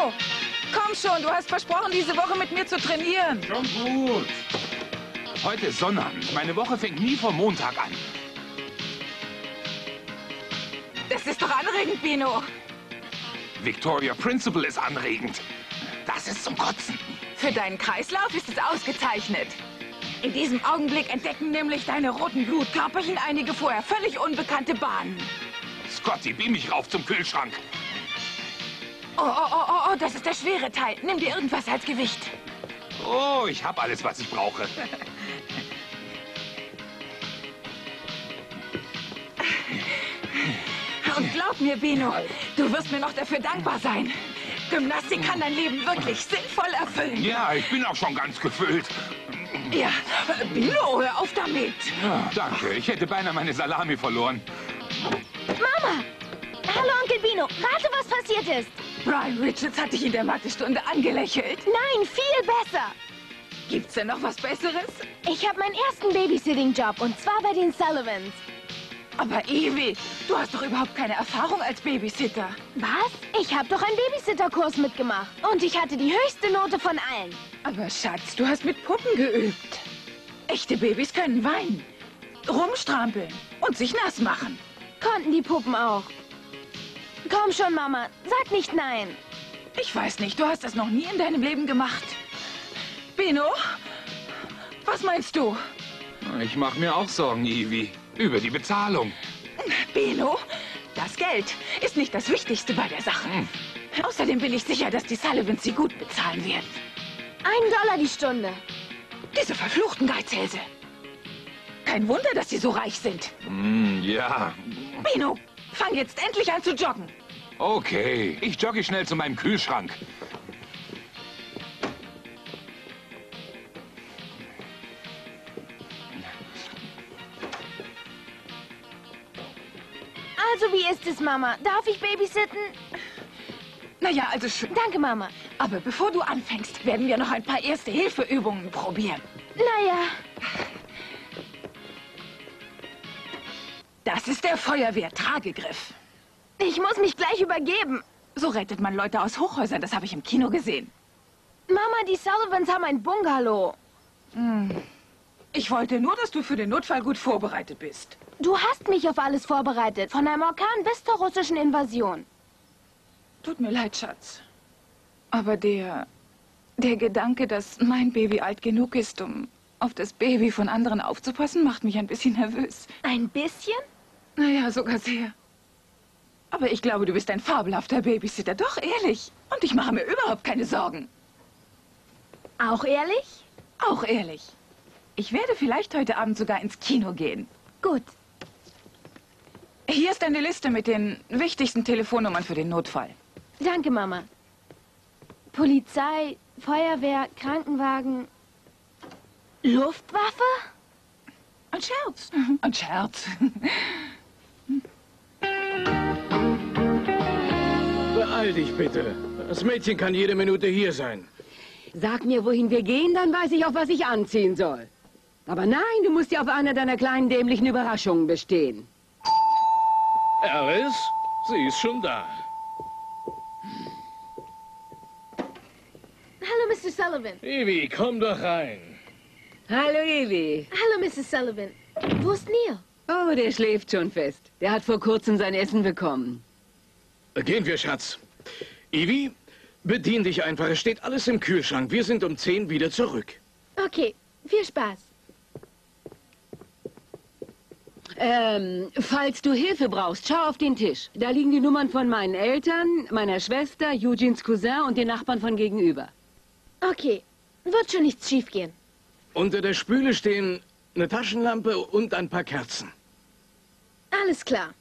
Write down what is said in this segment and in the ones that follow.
Bino! Komm schon, du hast versprochen, diese Woche mit mir zu trainieren. Schon gut. Heute ist Sonnabend. Meine Woche fängt nie vor Montag an. Das ist doch anregend, Bino. Victoria Principal ist anregend. Das ist zum Kotzen. Für deinen Kreislauf ist es ausgezeichnet. In diesem Augenblick entdecken nämlich deine roten Blutkörperchen einige vorher völlig unbekannte Bahnen. Scotty, beam mich rauf zum Kühlschrank. Oh, das ist der schwere Teil. Nimm dir irgendwas als Gewicht. Oh, ich habe alles, was ich brauche. Und glaub mir, Bino, du wirst mir noch dafür dankbar sein. Gymnastik kann dein Leben wirklich sinnvoll erfüllen. Ja, ich bin auch schon ganz gefüllt. Ja, Bino, hör auf damit. Ja, danke, ich hätte beinahe meine Salami verloren. Mama! Hallo, Onkel Bino. Rate, was passiert ist. Brian Richards hat dich in der Mathestunde angelächelt. Nein, viel besser. Gibt's denn noch was Besseres? Ich habe meinen ersten Babysitting-Job, und zwar bei den Sullivans. Aber Evie, du hast doch überhaupt keine Erfahrung als Babysitter. Was? Ich habe doch einen Babysitterkurs mitgemacht. Und ich hatte die höchste Note von allen. Aber Schatz, du hast mit Puppen geübt. Echte Babys können weinen, rumstrampeln und sich nass machen. Konnten die Puppen auch. Komm schon, Mama. Sag nicht nein. Ich weiß nicht, du hast das noch nie in deinem Leben gemacht. Bino, was meinst du? Ich mache mir auch Sorgen, Evie. Über die Bezahlung. Bino, das Geld ist nicht das Wichtigste bei der Sache. Außerdem bin ich sicher, dass die Sullivans sie gut bezahlen werden. $1 die Stunde. Diese verfluchten Geizhälse. Kein Wunder, dass sie so reich sind. Ja. Bino, fang jetzt endlich an zu joggen. Okay, ich jogge schnell zu meinem Kühlschrank. Also, wie ist es, Mama? Darf ich babysitten? Naja, also schön. Danke, Mama. Aber bevor du anfängst, werden wir noch ein paar Erste-Hilfe-Übungen probieren. Naja. Das ist der Feuerwehr-Tragegriff. Ich muss mich gleich übergeben. So rettet man Leute aus Hochhäusern, das habe ich im Kino gesehen. Mama, die Sullivans haben ein Bungalow. Ich wollte nur, dass du für den Notfall gut vorbereitet bist. Du hast mich auf alles vorbereitet. Von einem Orkan bis zur russischen Invasion. Tut mir leid, Schatz. Aber der Gedanke, dass mein Baby alt genug ist, um auf das Baby von anderen aufzupassen, macht mich ein bisschen nervös. Ein bisschen? Naja, sogar sehr. Aber ich glaube, du bist ein fabelhafter Babysitter. Doch, ehrlich. Und ich mache mir überhaupt keine Sorgen. Auch ehrlich? Auch ehrlich. Ich werde vielleicht heute Abend sogar ins Kino gehen. Gut. Hier ist eine Liste mit den wichtigsten Telefonnummern für den Notfall. Danke, Mama. Polizei, Feuerwehr, Krankenwagen, Luftwaffe? Ein Scherz. Ein Scherz. Beeil dich bitte. Das Mädchen kann jede Minute hier sein. Sag mir, wohin wir gehen, dann weiß ich auch, was ich anziehen soll. Aber nein, du musst ja auf einer deiner kleinen dämlichen Überraschungen bestehen. Alice, sie ist schon da. Hallo, Mr. Sullivan. Evie, komm doch rein. Hallo, Evie. Hallo, Mrs. Sullivan. Wo ist Neil? Oh, der schläft schon fest. Der hat vor kurzem sein Essen bekommen. Gehen wir, Schatz. Evie, bedien dich einfach. Es steht alles im Kühlschrank. Wir sind um 10 wieder zurück. Okay, viel Spaß. Falls du Hilfe brauchst, schau auf den Tisch. Da liegen die Nummern von meinen Eltern, meiner Schwester, Eugenes Cousin und den Nachbarn von gegenüber. Okay, wird schon nichts schiefgehen. Unter der Spüle stehen eine Taschenlampe und ein paar Kerzen. Alles klar.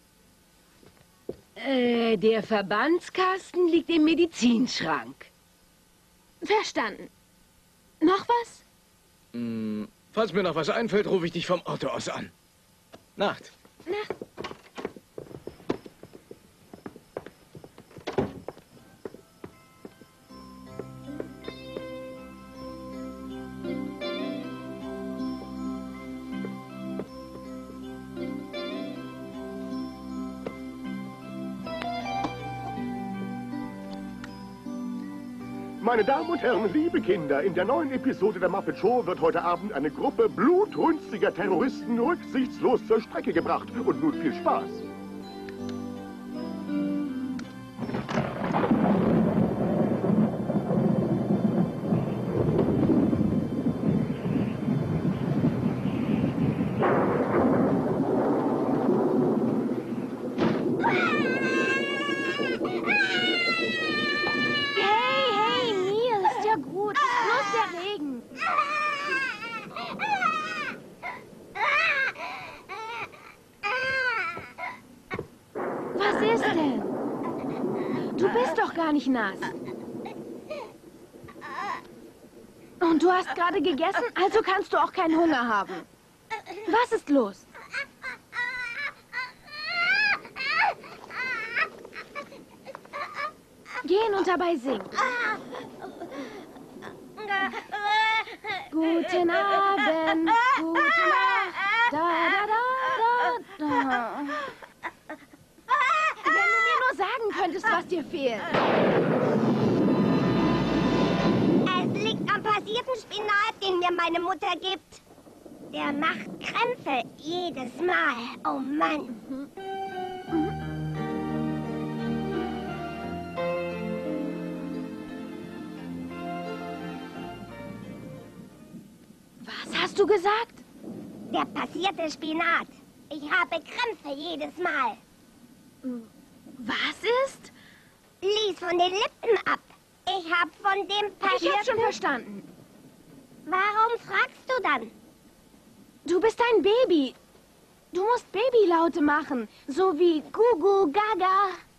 Der Verbandskasten liegt im Medizinschrank. Verstanden. Noch was? Falls mir noch was einfällt, rufe ich dich vom Auto aus an. Nacht. Nacht. Meine Damen und Herren, liebe Kinder, in der neuen Episode der Muppet Show wird heute Abend eine Gruppe blutrünstiger Terroristen rücksichtslos zur Strecke gebracht. Und nun viel Spaß. Was ist denn? Du bist doch gar nicht nass. Und du hast gerade gegessen, also kannst du auch keinen Hunger haben. Was ist los? Gehen und dabei singen. Guten Abend, gute Nacht, da, da, da, da, da. Wenn du mir nur sagen könntest, was dir fehlt. Es liegt am passierten Spinat, den mir meine Mutter gibt. Der macht Krämpfe jedes Mal. Oh Mann. Was hast du gesagt? Der passierte Spinat. Ich habe Krämpfe jedes Mal. Was ist? Lies von den Lippen ab. Ich habe von dem Ich hab schon passierten... verstanden. Warum fragst du dann? Du bist ein Baby. Du musst Babylaute machen. So wie Gugu, Gaga.